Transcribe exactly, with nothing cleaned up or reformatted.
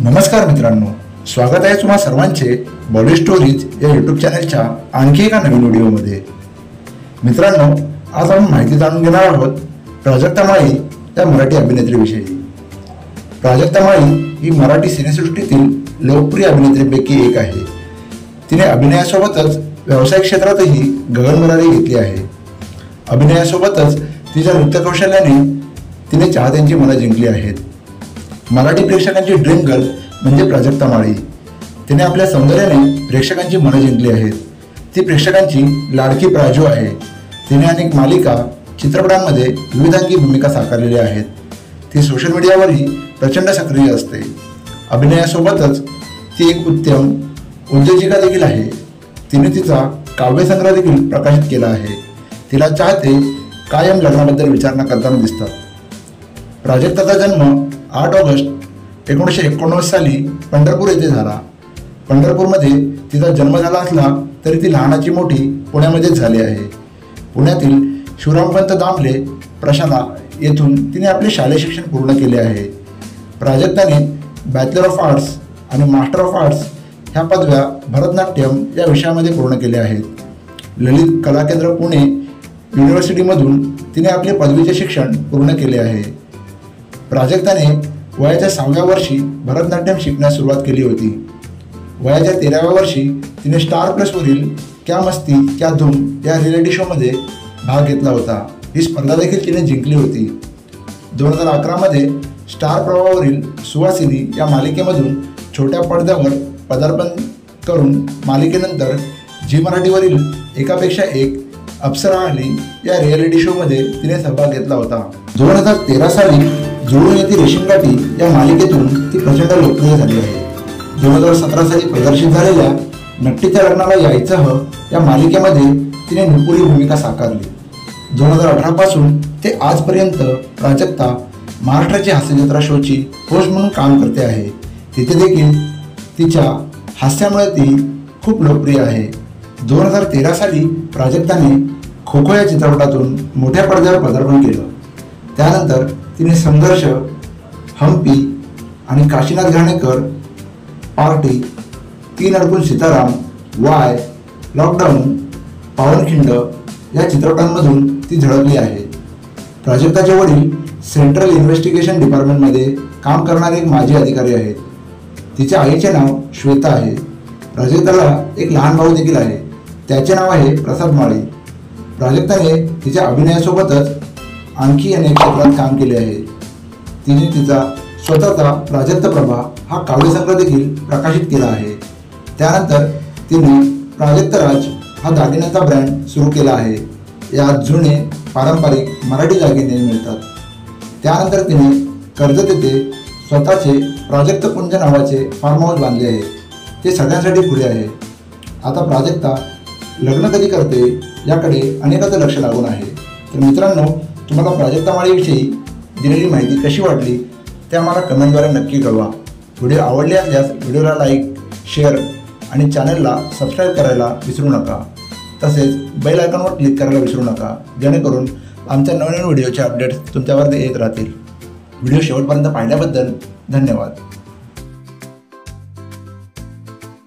नमस्कार मित्रांनो, स्वागत आहे तुम्हा सर्वांचे बॉलिवूड स्टोरीज या यूट्यूब चॅनलच्या आणखी एका नवीन व्हिडिओमध्ये। मित्रांनो, आज आपण माहिती जाणून घेणार आहोत प्राजक्ता माळी या मराठी अभिनेत्रीविषयी। प्राजक्ता माळी ही मराठी सिनेसृष्टीतील लोकप्रिय अभिनेत्रीपैकी एक आहे। तिने अभिनयासोबतच व्यावसायिक क्षेत्रातही गगनभरारी घेतली आहे। अभिनयासोबतच तिच्या नृत्य कौशल्याने तिने चाहत्यांची मनं जिंकली आहेत। मराठी प्रेक्षकांची ड्रीम गर्ल म्हणजे प्राजक्ता माळी। तिने आपल्या सौंदर्याने प्रेक्षकांची मनं जिंकली आहेत। ती प्रेक्षकांची लाडकी प्राजू आहे। तिने अनेक मालिका, चित्रपटांमध्ये विविधांगी भूमिका साकारलेल्या आहेत। ती सोशल मीडियावरही प्रचंड सक्रिय असते। अभिनयासोबतच ती एक उत्तम उद्योजिका देखील आहे। तिने तिचा काव्यसंग्रह देखील प्रकाशित केला आहे। तिला चाहते कायम लग्नाबद्दल विचारणा करताना दिसतात। प्राजक्ताचा जन्म आठ ऑगस्ट एकोणीसशे एकोणनव्वद साली पंढरपूर येथे झाला। पंढरपूरमध्ये तिचा जन्म झाला असला तरी ती लहानाची मोठी पुण्यामध्येच झाली आहे। पुण्यातील शिवरामपंत दामले प्रशाला येथून तिने आपले शालेय शिक्षण पूर्ण केले आहे। प्राजक्ताने बॅचलर ऑफ आर्ट्स आणि मास्टर ऑफ आर्ट्स ह्या पदव्या भरतनाट्यम या विषयामध्ये पूर्ण केल्या आहेत। ललित कला केंद्र पुणे युनिव्हर्सिटीमधून तिने आपले पदवीचे शिक्षण पूर्ण केले आहे। प्राजक्ताने वयाच्या सहाव्या वर्षी भरतनाट्यम शिकण्यास सुरुवात केली होती। वयाच्या तेराव्या वर्षी तिने स्टार प्लसवरील क्या मस्ती क्या धूम या रिॲलिटी शोमध्ये भाग घेतला होता। ही स्पर्धा देखील तिने जिंकली होती। दोन हजार अकरामध्ये स्टार प्रवाहावरील सुवासिनी या मालिकेमधून छोट्या पडद्यावर पदार्पण करून मालिकेनंतर झी मराठीवरील एकापेक्षा एक अप्सरा आली या रिॲलिटी शोमध्ये तिने सहभाग घेतला होता। दोन हजार तेरा साली जुळून येथे रेशीमगाठी या मालिकेतून ती प्रचंड लोकप्रिय झाली आहे। दोन हजार सतरा साली प्रदर्शित झालेल्या नट्टीच्या लग्नाला यायचं या मालिकेमध्ये तिने नुपुरी भूमिका साकारली। दोन हजार अठरा पासून ते आजपर्यंत प्राजक्ता महाराष्ट्राची हास्यजत्रा शोची होस्ट म्हणून काम करते आहे। तिथे देखील तिच्या हास्यामुळे ती खूप लोकप्रिय आहे। दोन हजार तेरा साली प्राजक्ताने खो खो या चित्रपटातून मोठ्या पडद्यावर पदार्पण केलं। त्यानंतर तिने संघर्ष, हम्पी आणि काशीनाथ घाणेकर, पार्टी, तीन अडकून सीताराम, वाय, लॉकडाऊन, पावनखिंड या चित्रपटांमधून ती झळकली आहे। प्राजक्ताचे वडील सेंट्रल इन्व्हेस्टिगेशन डिपार्टमेंटमध्ये काम करणारे एक माजी अधिकारी आहेत। तिच्या आईचे नाव श्वेता आहे। प्राजक्ताला एक लहान भाऊ देखील आहे, त्याचे नाव आहे प्रसाद माळी। प्राजक्ताने तिच्या अभिनयासोबतच आणखी अनेक क्षेत्रात काम केले आहे। तिने तिचा स्वतःचा प्राजक्त प्रभा हा काव्यसंग्रह देखील प्रकाशित केला आहे। त्यानंतर तिने प्राजक्तराज हा दागिन्याचा ब्रँड सुरू केला आहे। यात जुने पारंपरिक मराठी दागिने मिळतात। त्यानंतर तिने कर्जत येथे स्वतःचे प्राजक्त कुंज नावाचे फार्म हाऊस बांधले आहे। ते सगळ्यांसाठी खुले आहे। आता प्राजक्ता लग्न कधी करते याकडे अनेकांचं लक्ष लागून आहे। तर मित्रांनो, तुम्हाला प्राजक्ता माळीविषयी दिलेली माहिती कशी वाटली ते आम्हाला कमेंटद्वारे नक्की कळवा। व्हिडिओ आवडले असल्यास व्हिडिओला लाईक, शेअर आणि चॅनलला सबस्क्राईब करायला विसरू नका। तसेच बेल आयकॉनवर क्लिक करायला विसरू नका, जेणेकरून आमच्या नवीन व्हिडिओचे अपडेट्स तुमच्यावर येत राहतील। व्हिडिओ शेवटपर्यंत पाहिल्याबद्दल धन्यवाद।